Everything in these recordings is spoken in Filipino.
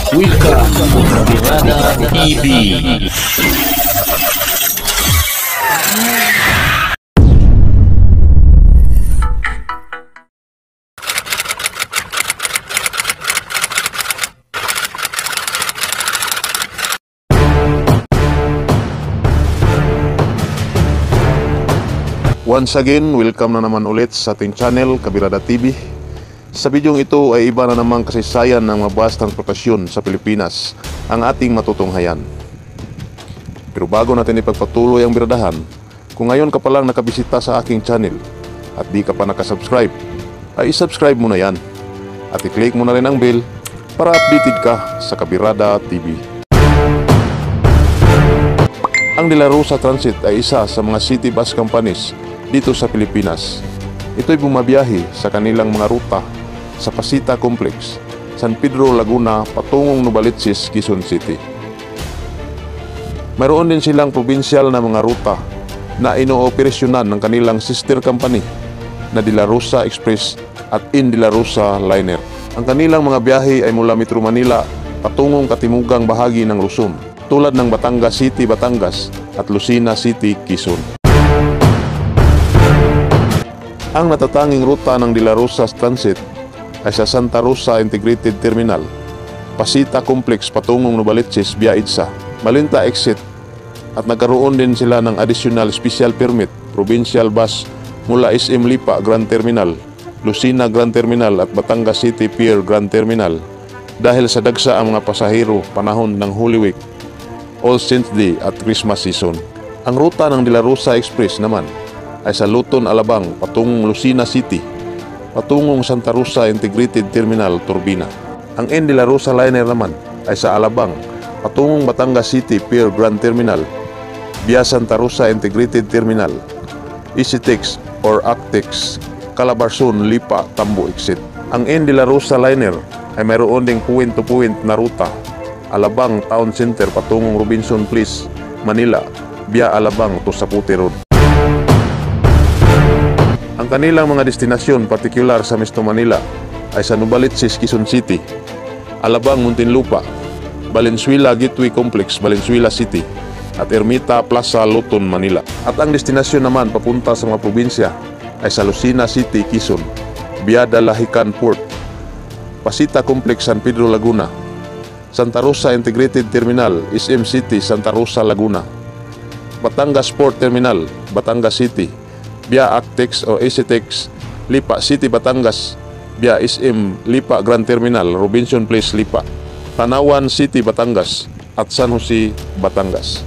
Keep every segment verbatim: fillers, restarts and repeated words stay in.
Welcome to Kabirada T V. Once again, welcome na naman ulit sa ating channel, Kabirada T V. Sa bidyong ito ay iba na namang kasaysayan ng mga bus transportasyon sa Pilipinas ang ating matutunghayan. Pero bago natin ipagpatuloy ang biradahan, kung ngayon ka pa lang nakabisita sa aking channel at di ka pa nakasubscribe, ay isubscribe mo na yan at i-click mo na rin ang bell para updated ka sa Kabirada T V. Ang De La Rosa Transit ay isa sa mga city bus companies dito sa Pilipinas. Ito'y bumabiyahe sa kanilang mga ruta sa Pasita Complex, San Pedro, Laguna, patungong Novaliches, Quezon City. Mayroon din silang probinsyal na mga ruta na inooperasyonan ng kanilang sister company na De La Rosa Express at In De La Rosa Liner. Ang kanilang mga biyahe ay mula Metro Manila patungong katimugang bahagi ng Luzon, tulad ng Batangas City, Batangas at Lucena City, Quezon. Ang natatanging ruta ng De La Rosa Transit ay sa Santa Rosa Integrated Terminal, Pasita Complex patungong Novaliches via EDSA, Malinta Exit, at nagkaroon din sila ng additional special permit, provincial bus mula S M Lipa Grand Terminal, Lucena Grand Terminal at Batangas City Pier Grand Terminal dahil sa dagsa ang mga pasahero panahon ng Holy Week, All Saints Day at Christmas season. Ang ruta ng De La Rosa Express naman ay sa Luton, Alabang patungong Lucena City, patungong Santa Rosa Integrated Terminal, Turbina. Ang In De La Rosa Liner naman ay sa Alabang patungong Batangas City Pier Grand Terminal via Santa Rosa Integrated Terminal, EasyTex or Actex, Calabarzon, Lipa, Tambo Exit. Ang In De La Rosa Liner ay mayroon ding point-to-point na ruta Alabang Town Center patungong Robinson Place, Manila via Alabang to Sapute Road. Ang kanilang mga destinasyon partikular sa Mesto Manila ay sa Novaliches, Quezon City, Alabang, Muntinlupa, Valenzuela Gateway Complex, Valenzuela City at Ermita Plaza, Luton, Manila. At ang destinasyon naman papunta sa mga probinsya ay sa Lucena City, Quezon, via Dalahican Port, Pasita Complex, San Pedro, Laguna, Santa Rosa Integrated Terminal, S M City, Santa Rosa, Laguna, Batangas Port Terminal, Batangas City, via Actex o EasyTex, Lipa City, Batangas, via S M Lipa Grand Terminal, Robinson Place, Lipa, Tanawan City, Batangas, at San Jose, Batangas.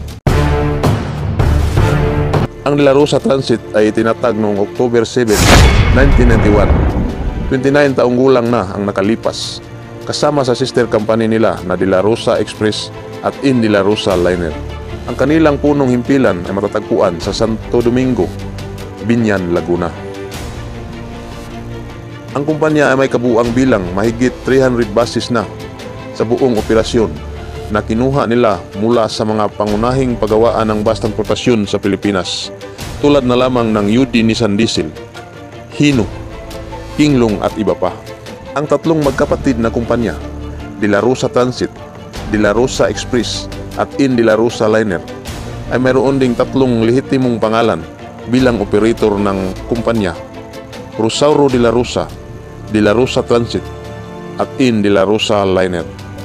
Ang De La Rosa Transit ay itinatag noong October seventh, nineteen ninety-one. twenty-nine taong gulang na ang nakalipas, kasama sa sister company nila na De La Rosa Express at In De La Rosa Liner. Ang kanilang punong himpilan ay matatagpuan sa Santo Domingo, Binyan, Laguna. Ang kumpanya ay may kabuuang bilang mahigit three hundred buses na sa buong operasyon na kinuha nila mula sa mga pangunahing pagawaan ng bus transportasyon sa Pilipinas, tulad na lamang ng U D Nissan Diesel, Hino, Kinglong at iba pa. Ang tatlong magkapatid na kumpanya, De La Rosa Transit, De La Rosa Express at In De La Rosa Liner, ay mayroon ding tatlong lehitimong pangalan bilang operator ng kumpanya: Rosauro De La Rosa, De La Rosa Transit at In De La Rosa Liner.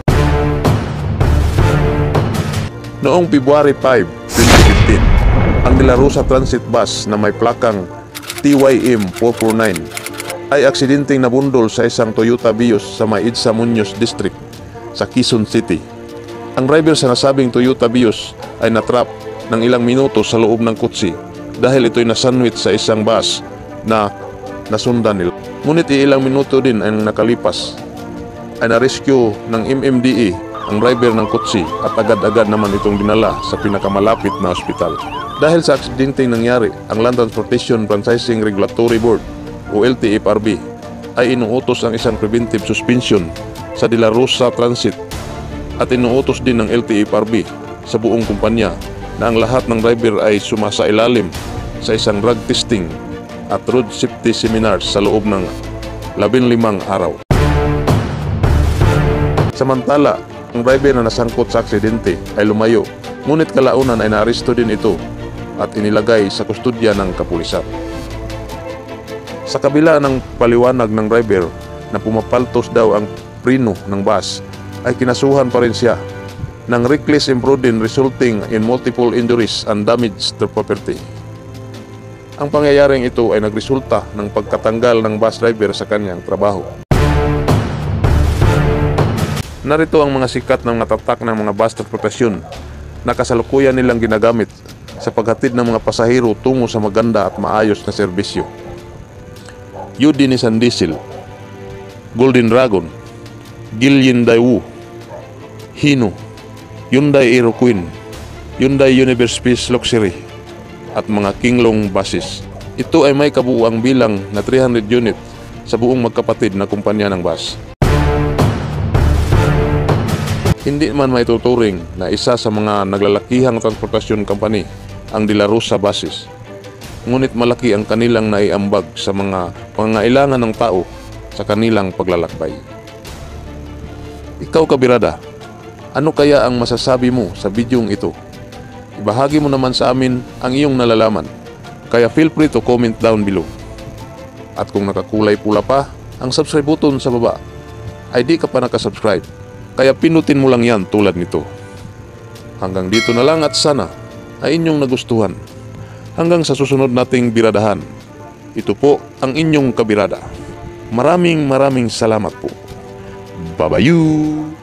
Noong February five, twenty fifteen, ang De La Rosa Transit bus na may plakang T Y M four forty-nine ay aksidenteng nabundol sa isang Toyota Vios sa may Edsa Muñoz District sa Quezon City. Ang driver sa nasabing Toyota Vios ay natrap ng ilang minuto sa loob ng kotse dahil ito'y nasandwich sa isang bus na nasundan nila. Ngunit ilang minuto din ang nakalipas ay na-rescue ng M M D A ang driver ng kotse at agad-agad naman itong dinala sa pinakamalapit na ospital. Dahil sa aksidenteng nangyari, ang Land Transportation Franchising Regulatory Board o L T F R B ay inuutos ang isang preventive suspension sa De La Rosa Transit at inuutos din ng L T F R B sa buong kumpanya na ang lahat ng driver ay sumasailalim sa isang drug testing at road safety seminars sa loob ng labing limang araw. Samantala, ang driver na nasangkot sa aksidente ay lumayo, ngunit kalaunan ay naaresto din ito at inilagay sa kustodya ng kapulisan. Sa kabila ng paliwanag ng driver na pumapaltos daw ang preno ng bus, ay kinasuhan pa rin siya ng reckless imprudence resulting in multiple injuries and damage to property. Ang pangyayaring ito ay nagresulta ng pagkatanggal ng bus driver sa kanyang trabaho. Narito ang mga sikat ng natatak ng mga bus transportasyon na kasalukuyan nilang ginagamit sa paghatid ng mga pasahero tungo sa maganda at maayos na serbisyo. U D Nissan Diesel, Golden Dragon, Gillian Daewoo, Hino, Hyundai Aero Queen, Hyundai Universe Peace Luxury, at mga Kinglong buses. Ito ay may kabuuang bilang na three hundred unit sa buong magkapatid na kumpanya ng bus. Hindi man maituturing na isa sa mga naglalakihang transportasyon company ang De La Rosa Buses, ngunit malaki ang kanilang naiambag sa mga pangangailangan ng tao sa kanilang paglalakbay. Ikaw kabirada, ano kaya ang masasabi mo sa bidyong ito? Ibahagi mo naman sa amin ang iyong nalalaman, kaya feel free to comment down below. At kung nakakulay pula pa ang subscribe button sa baba, ay di ka pa nakasubscribe, kaya pinutin mo lang yan tulad nito. Hanggang dito na lang at sana ay inyong nagustuhan. Hanggang sa susunod nating biradahan. Ito po ang inyong kabirada. Maraming maraming salamat po. Babayu!